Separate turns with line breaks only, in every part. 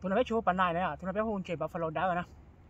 tụi nó biết chú bản này đấy à, tụi nó biết hôn chỉ Buffalo đá rồi nè.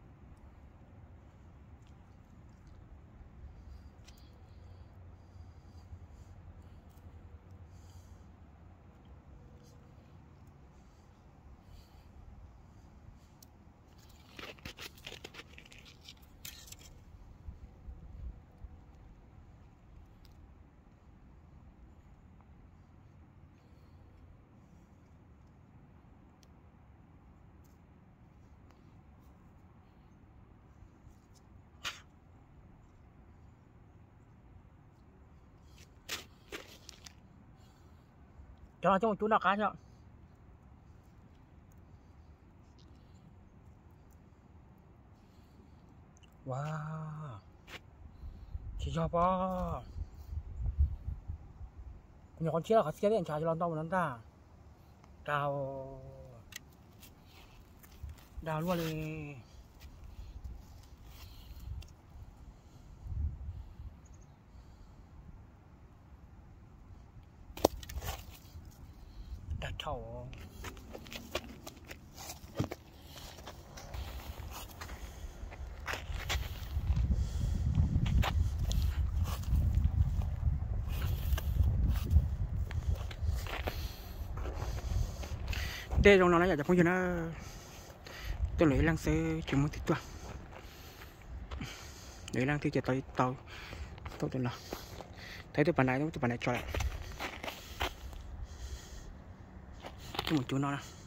Cho một chú nào cá cho. Wow, chị cho po. Nhỏ con chia là khác điện trả cho lon to một lon ta. Đào luôn đi. Đặt thầu. Đây trong nó là không cho nó tôi lấy lăng xe chỉ một tí tuần lấy lăng thì chỉ tới tàu tôi là thấy tôi bàn này cho lại một chú nó nè.